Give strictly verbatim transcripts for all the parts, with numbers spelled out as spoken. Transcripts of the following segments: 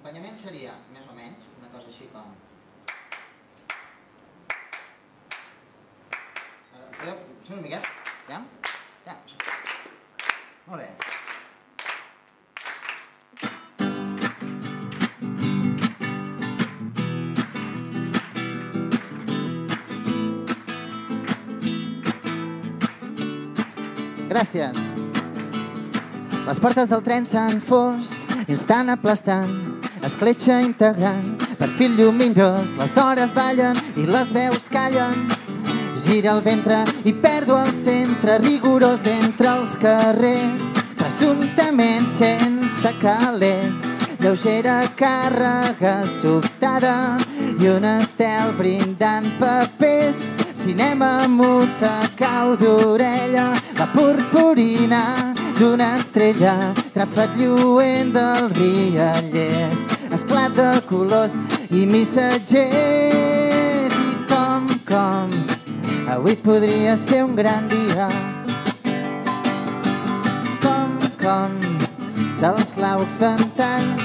L'acompanyament seria, més o menys, una cosa així com... Podeu fer una miqueta? Ja? Ja. Molt bé. Gràcies. Les portes del tren s'han fos i estan aplastant, escletxa integrant, perfil lluminós, les hores ballen i les veus callen. Gira el ventre i perdo el centre, rigorós entre els carrers, presumptament sense calés, lleugera càrrega sobtada i un estel brindant papers. Cinema muta cau d'orella, la purpurina d'una estrella, tràfec lluent dels riallers, esclat de colors i missatgers. I com, com, avui podria ser un gran dia. Com, com, dels claus ventalls.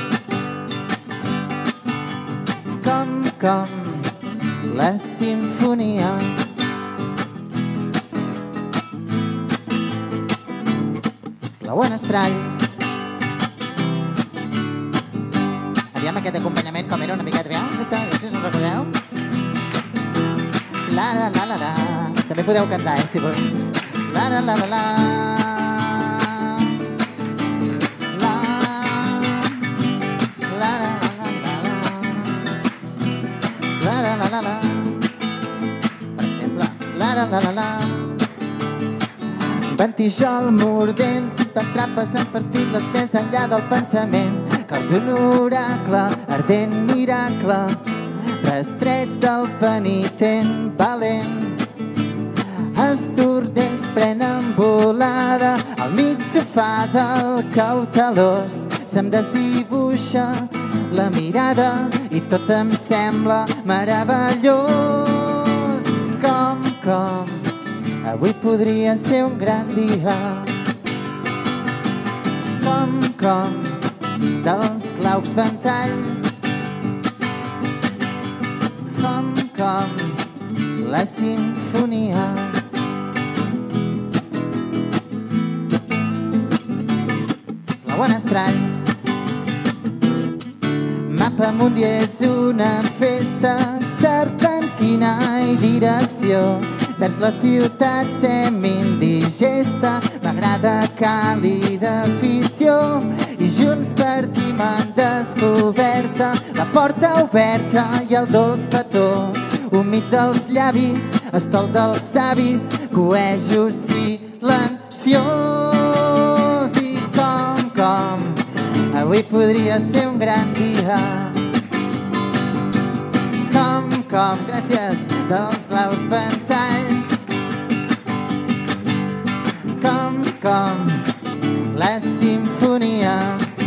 Com, com, la simfonia. Clauen estralls. Aviam aquest acompanyament com era una miqueta, aviam, si us en recordeu? La la la la la. També podeu cantar, eh, si voleu. La la la la la. La la la la la la. La la la la la. Per exemple, la la la la la. Ventijol mordents, t'atrapes en perfil més enllà del pensament, caus d'un oracle, ardent miracle, rastrets del penitent valent. Estordents prenen volada al mig sofà del cautelós, se'm desdibuixa la mirada i tot em sembla meravellós. Com, com, avui podria ser un gran dia. Com, com, dels claus ventalls. Com, com, la simfonia. Clauen estralls. Mapa mundi és una festa, serpentina i direcció vers la ciutat semi-indigesta, m'agrada càlida afició i junts partim en descoberta, la porta oberta i el dolç petó, humit dels llavis, estol dels savis, coejo silenciós. I com, com, avui podria ser un gran dia. Com, com, gràcies, dels claus ventalls. Com, com, la simfonia.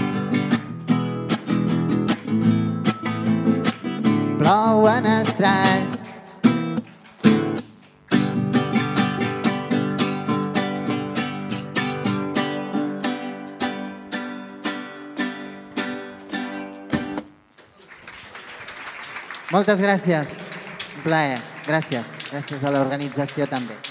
Plouen estralls. Moltes gràcies. Un plaer. Gràcies. Gràcies a l'organització també.